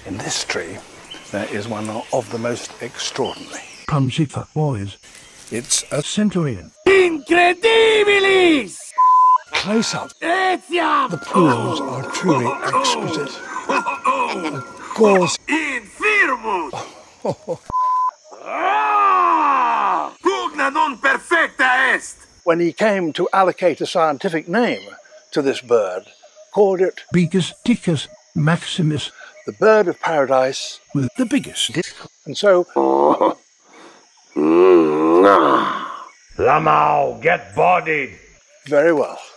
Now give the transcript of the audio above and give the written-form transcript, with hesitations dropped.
In this tree, there is one of the most extraordinary. Punchy for boys. It's a Centurion. Incredibilis! close up. Etiam! The plumes are truly exquisite. A gauze. Infirmus! Pugna non perfecta est! When he came to allocate a scientific name to this bird, called it Bicus Ticus Maximus. the bird of paradise With the biggest. And so, Lamau, get bodied! very well.